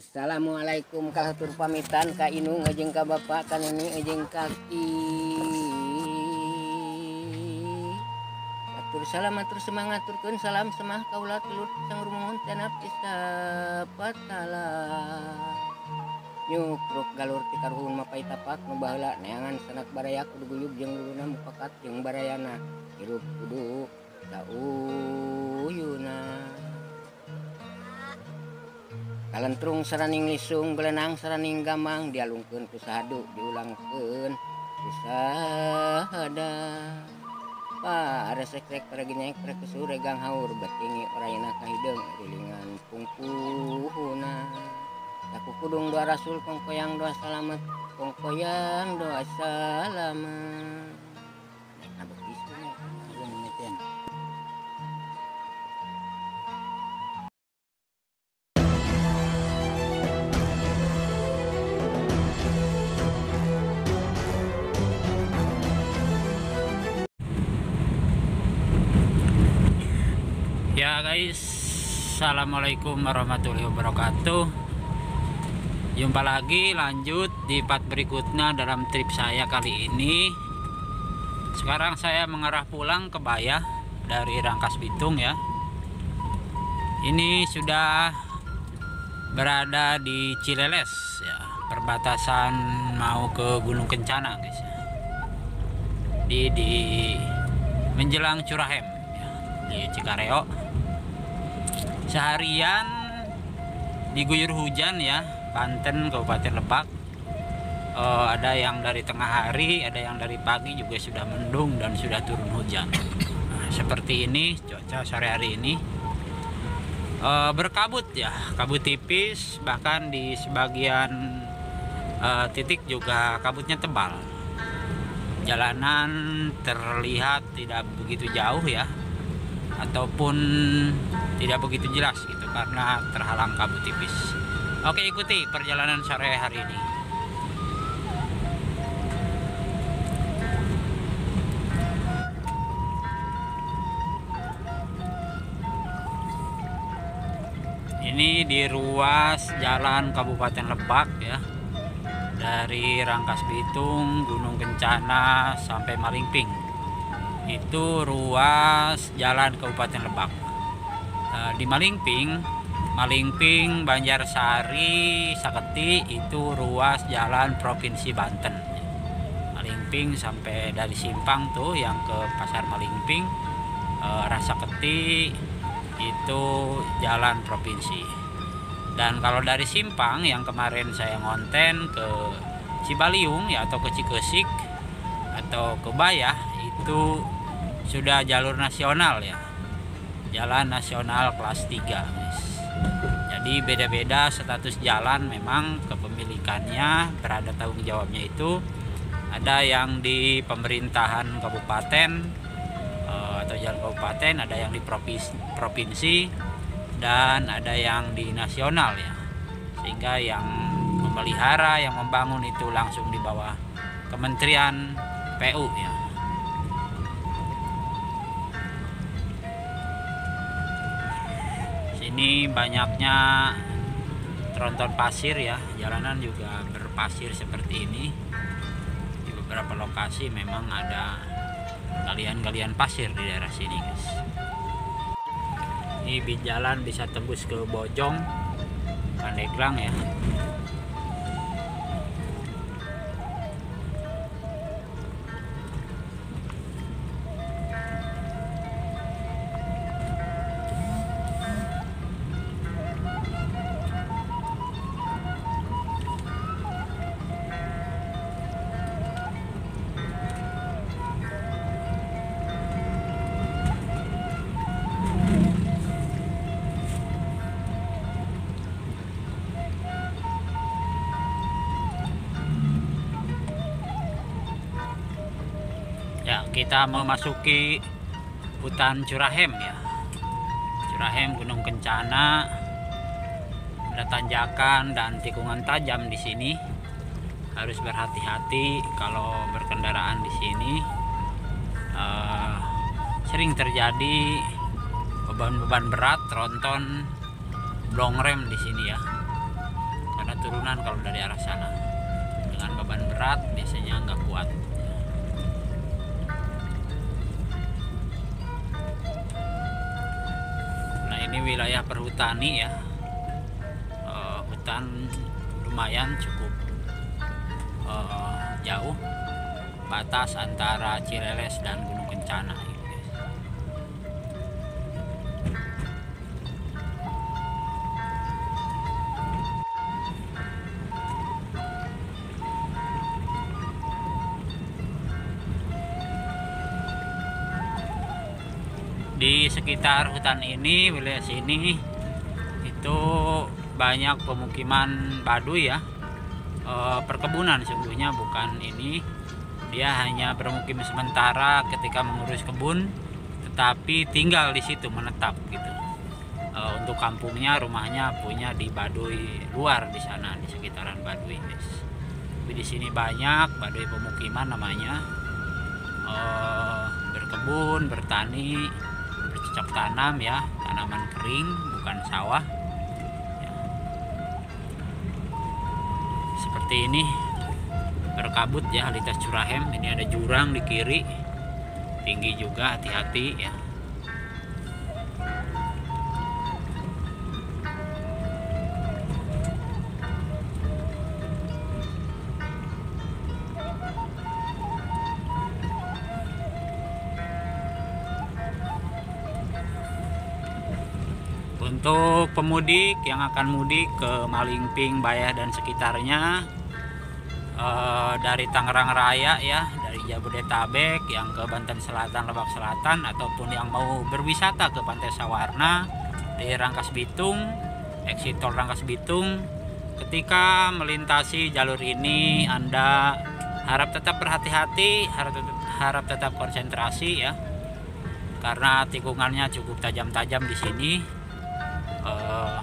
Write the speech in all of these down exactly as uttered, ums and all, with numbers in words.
Assalamualaikum kalatur pamitan ka Inung ejeng ka bapak kan ini ejeng kaki. Atur salam atur semangat aturkeun salam semah kaula tilut sang rumohon tanap isa patala. Nyukruk galur ti karuhun mapai tapak nu baheula neangan sanak baraya kudu guyub jeung luluna mupakat jeung barayana hirup kudu sauyuna. Kalentrung saraning lisung belenang saraning gamang dialungkeun ku sahadu diulangkeun ku sahada. Pa resek-rek paraginyek prekesu regang haur batingi orayna kahideung rilingan pungkuhuna. Aku kudung doa rasul kongkoyang doa salamet kongkoyang doa salamet. Nah begitu nih ngeten. Ya guys, assalamualaikum warahmatullahi wabarakatuh. Jumpa lagi lanjut di part berikutnya dalam trip saya kali ini. Sekarang saya mengarah pulang ke Bayah dari Rangkas Bitung ya. Ini sudah berada di Cileles ya, perbatasan mau ke Gunung Kencana guys ya. Di, di menjelang Curahem ya, di Cikareo. Seharian diguyur hujan ya, Banten Kabupaten Lebak. Uh, ada yang dari tengah hari, ada yang dari pagi juga sudah mendung dan sudah turun hujan. Nah, seperti ini cuaca sore hari ini uh, berkabut ya, kabut tipis, bahkan di sebagian uh, titik juga kabutnya tebal. Jalanan terlihat tidak begitu jauh ya, ataupun tidak begitu jelas gitu karena terhalang kabut tipis. Oke, ikuti perjalanan sore hari ini. Ini di ruas jalan Kabupaten Lebak ya, dari Rangkas Bitung, Gunung Kencana sampai Malingping. Itu ruas jalan Kabupaten Lebak. Di Malingping, Malingping, Banjarsari, Saketi itu ruas jalan Provinsi Banten. Malingping sampai dari Simpang tuh yang ke Pasar Malingping, eh, Rasaketi itu jalan provinsi. Dan kalau dari Simpang yang kemarin saya ngonten ke Cibaliung ya, atau ke Cikesik atau ke Bayah, itu sudah jalur nasional ya, jalan nasional kelas tiga guys. Jadi beda-beda status jalan, memang kepemilikannya, berada tanggung jawabnya itu ada yang di pemerintahan kabupaten atau jalan kabupaten, ada yang di provinsi, provinsi dan ada yang di nasional ya. Sehingga yang memelihara, yang membangun itu langsung di bawah Kementerian P U ya. Ini banyaknya tronton pasir ya, jalanan juga berpasir seperti ini. Di beberapa lokasi memang ada galian-galian pasir di daerah sini guys. Ini jalan bisa tembus ke Bojong, Pandeglang ya. Ya, kita memasuki hutan Curahem ya. Curahem Gunung Kencana, ada tanjakan dan tikungan tajam di sini. Harus berhati-hati kalau berkendaraan di sini. Uh, sering terjadi beban-beban berat, tronton, blong rem di sini ya. turunan kalau dari arah sana. Dengan beban berat biasanya nggak kuat. Nah, ini wilayah perhutani ya. Uh, hutan lumayan cukup uh, jauh, batas antara Cireles dan Gunung Kencana. Di sekitar hutan ini, wilayah sini itu banyak pemukiman Baduy ya, e, perkebunan sungguhnya, bukan ini. Dia hanya bermukim sementara ketika mengurus kebun, tetapi tinggal di situ, menetap gitu. E, untuk kampungnya, rumahnya punya di Baduy luar, di sana di sekitaran Baduy. Tapi di sini banyak Baduy pemukiman namanya, e, berkebun, bertani, bercocok tanam ya, tanaman kering bukan sawah ya. Seperti ini berkabut ya, lintas Curahem. Ini ada jurang di kiri, tinggi juga, hati-hati ya. Untuk pemudik yang akan mudik ke Malingping, Bayah dan sekitarnya, eh, dari Tangerang Raya ya, dari Jabodetabek yang ke Banten Selatan, Lebak Selatan, ataupun yang mau berwisata ke Pantai Sawarna di Rangkas Bitung, exit tol Rangkas Bitung, ketika melintasi jalur ini Anda harap tetap berhati-hati, harap tetap, harap tetap konsentrasi ya, karena tikungannya cukup tajam-tajam di sini. Uh,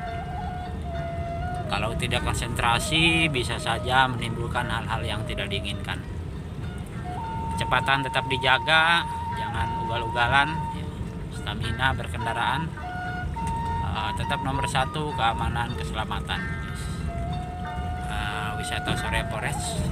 kalau tidak konsentrasi bisa saja menimbulkan hal-hal yang tidak diinginkan. Kecepatan tetap dijaga, jangan ugal-ugalan ya. Stamina berkendaraan, uh, tetap nomor satu keamanan keselamatan. uh, Wisata Sore Forest.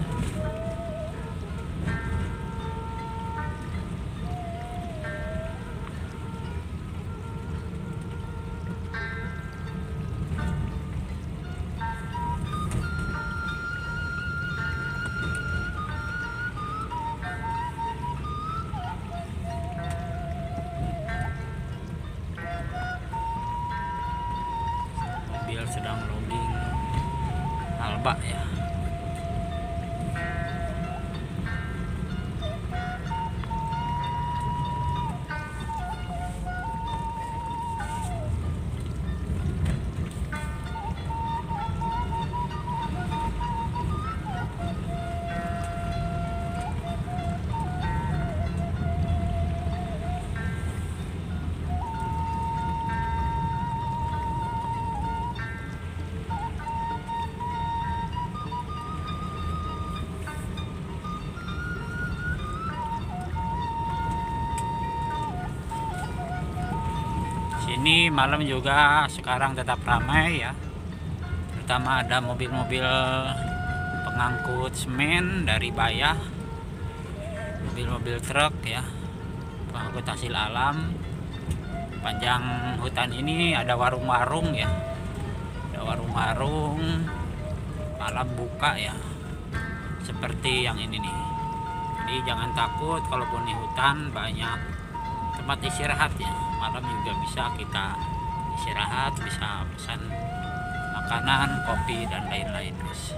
Sedang loading Alba ya. Ini malam juga sekarang tetap ramai ya, terutama ada mobil-mobil pengangkut semen dari Bayah, mobil-mobil truk ya, pengangkut hasil alam. Panjang hutan ini ada warung-warung ya, ada warung-warung malam buka ya, seperti yang ini nih. Jadi jangan takut, kalaupun di hutan banyak tempat istirahat ya, malam juga bisa kita istirahat, bisa pesan makanan, kopi dan lain-lain guys.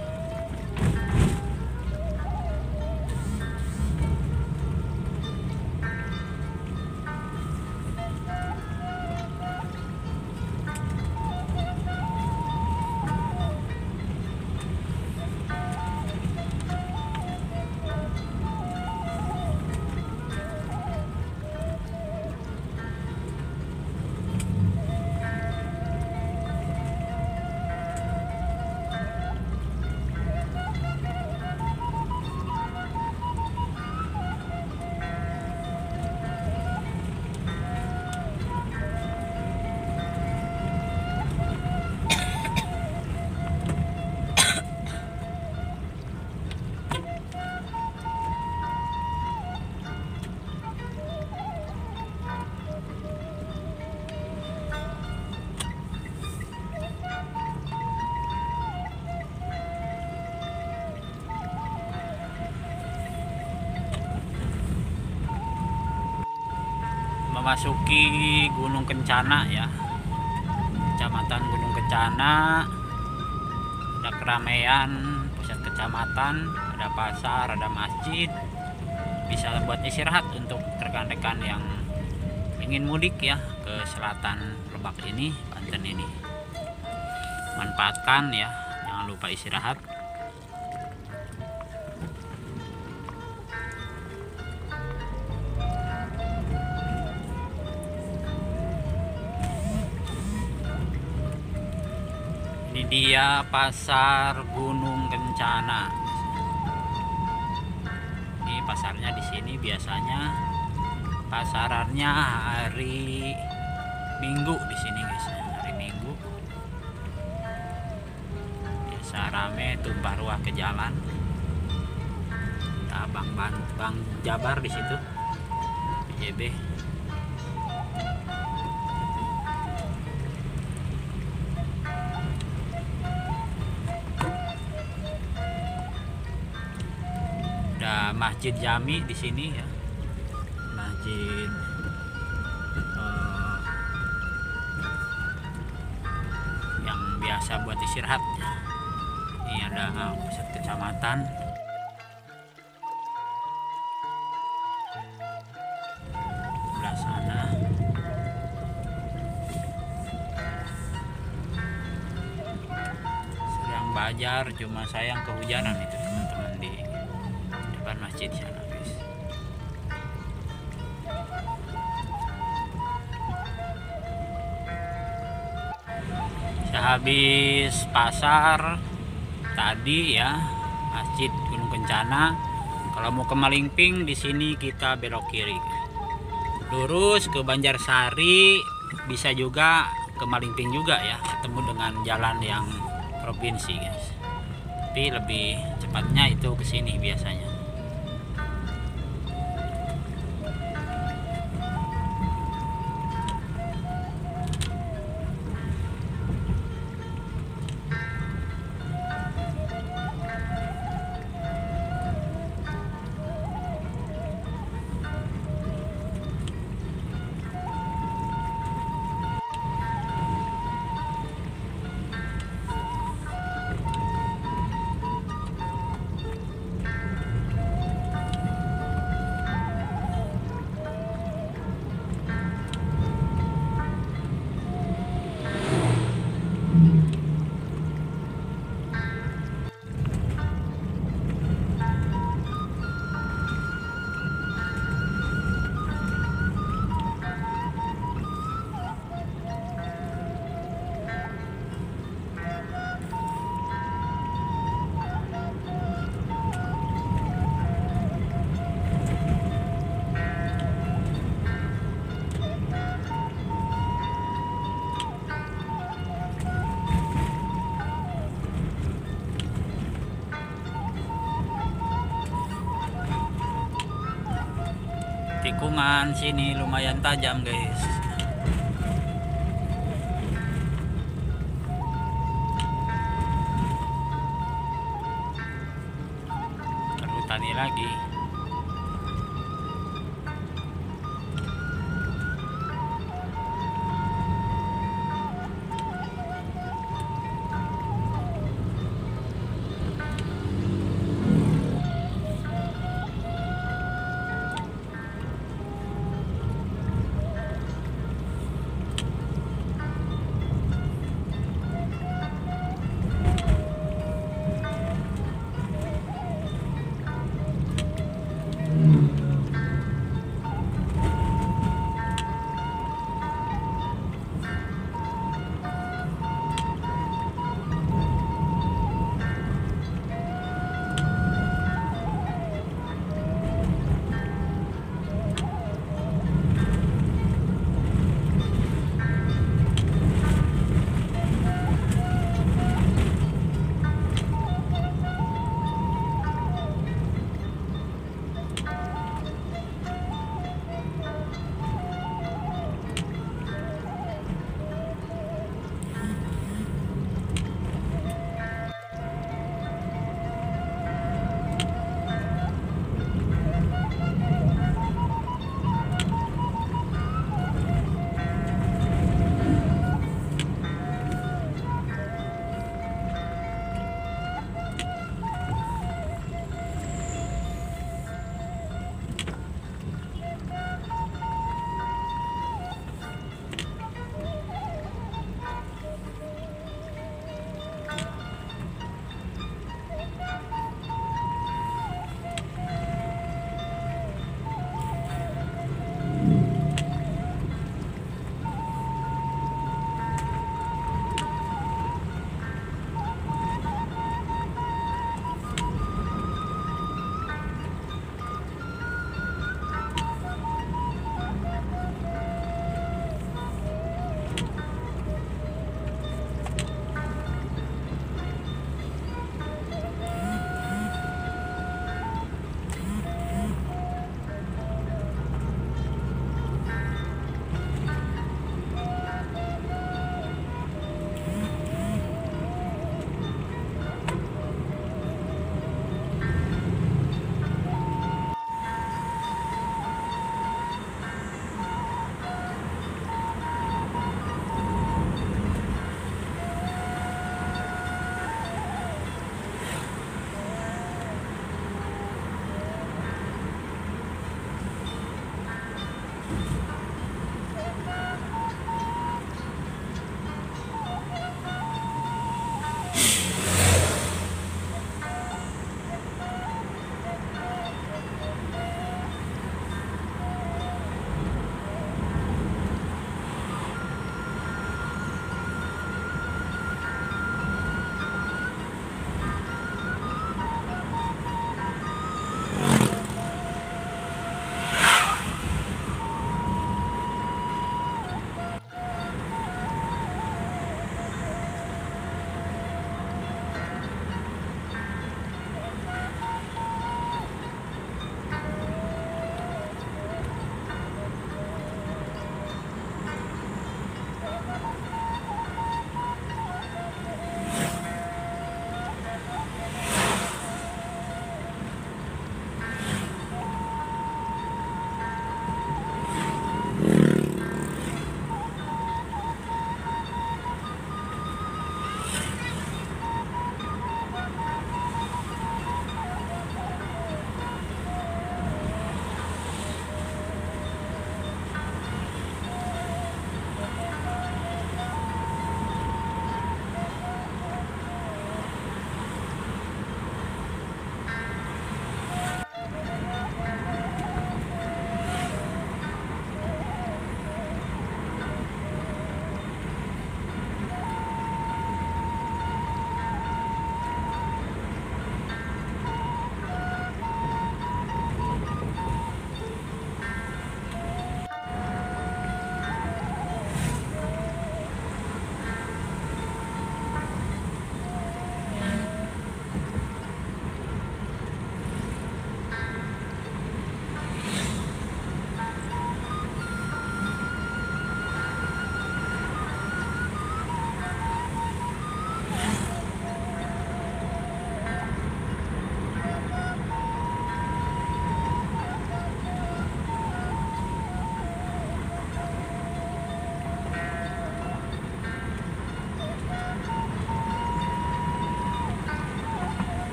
memasuki Gunung Kencana ya, Kecamatan Gunung Kencana. Ada keramaian pusat kecamatan, ada pasar, ada masjid, bisa buat istirahat untuk rekan-rekan yang ingin mudik ya ke selatan Lebak ini, Banten ini. Manfaatkan ya, jangan lupa istirahat. Ini dia pasar Gunung Kencana. Ini pasarnya di sini biasanya pasarannya hari Minggu di sini guys, hari Minggu. Biasa rame, tumpah ruah ke jalan. Ada Bang Bang, Bang Jabar di situ, B J B. Ada Masjid Jami di sini ya, masjid uh, yang biasa buat istirahat. Ini ada pusat kecamatan. Sebelah sana sedang bajar, cuma sayang kehujanan itu teman-teman di depan masjid sana guys. Sehabis pasar tadi ya, Masjid Gunung Kencana. Kalau mau ke Malingping di sini kita belok kiri, lurus ke Banjarsari, bisa juga ke Malingping juga ya, ketemu dengan jalan yang provinsi guys. Tapi lebih cepatnya itu ke sini biasanya. Tikungan sini lumayan tajam guys. Perlu tani lagi.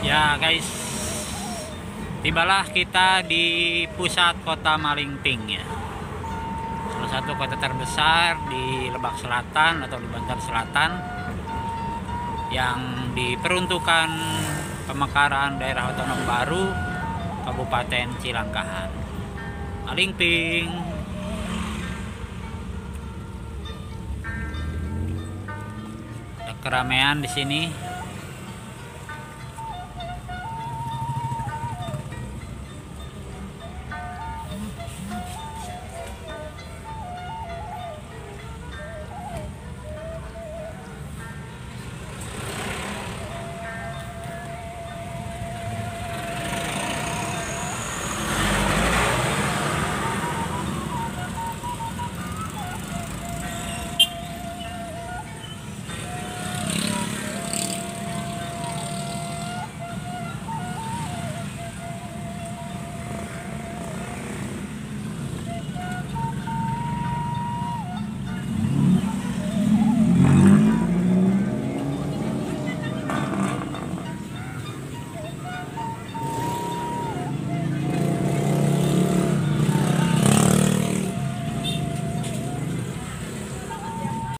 Ya guys, tibalah kita di pusat kota Malingping ya, salah satu kota terbesar di Lebak Selatan atau di Banten Selatan yang diperuntukkan pemekaran daerah otonom baru Kabupaten Cilangkahan, Malingping. Ada keramaian di sini.